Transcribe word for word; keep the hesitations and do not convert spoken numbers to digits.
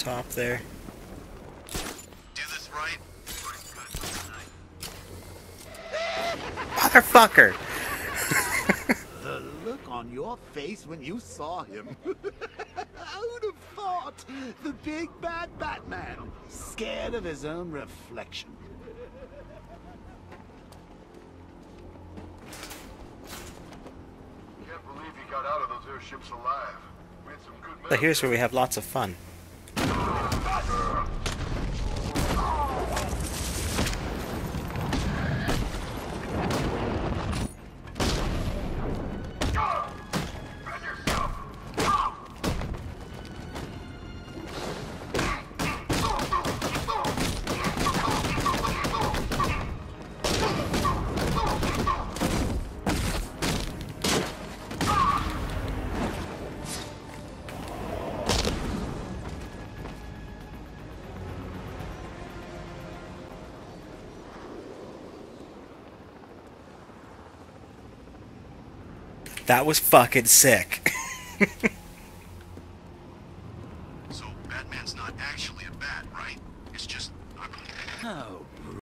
top there. Do this right. Motherfucker! The look on your face when you saw him. I would have thought the big bad Batman, scared of his own reflection. Can't believe he got out of those airships alive. We had some good So here's where we have lots of fun. That was fucking sick. So Batman's not actually a bat, right? It's just... Oh,